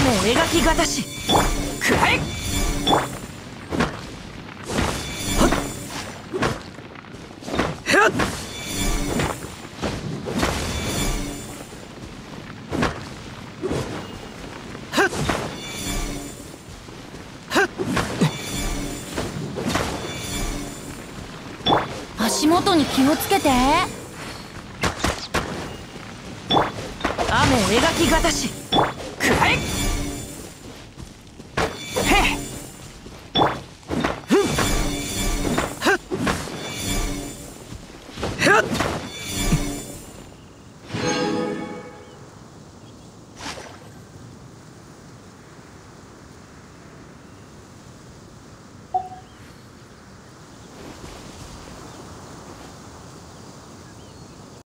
雨描きがたしくらえ。 足元に気をつけて。 雨描きがたしくらえ。ふっふっ